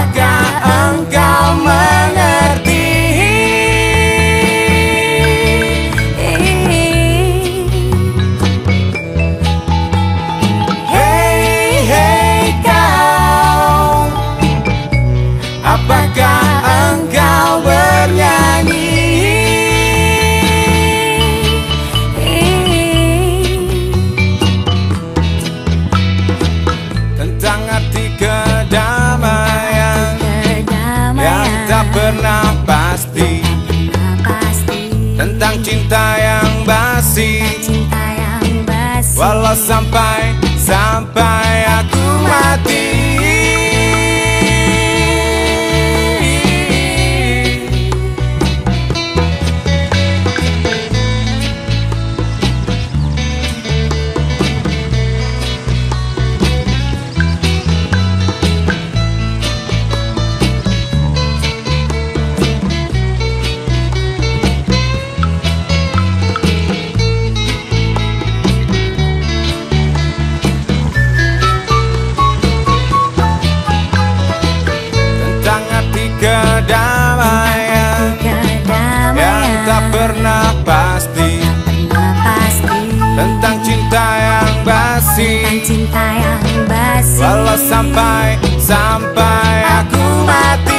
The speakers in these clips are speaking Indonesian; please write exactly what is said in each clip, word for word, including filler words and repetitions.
apakah engkau mengerti? Hei, hei kau, apakah engkau bernyanyi tentang arti kedamaian yang tak pernah pasti, tentang cinta yang basi, walau sampai sampai aku mati. Kedamaian yang tak pernah pasti, tentang cinta yang basi, walau sampai sampai aku mati.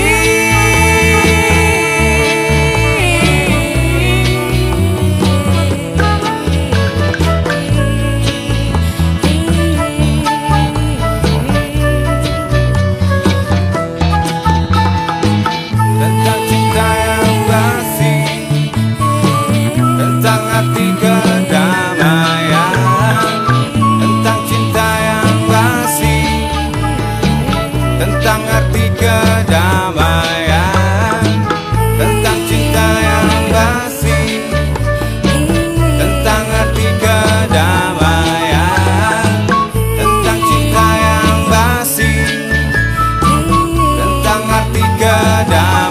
Tentang arti kedamaian, tentang cinta yang basi, tentang arti kedamaian, tentang cinta yang basi, tentang arti kedamaian, tentang cinta yang basi, tentang arti kedamaian.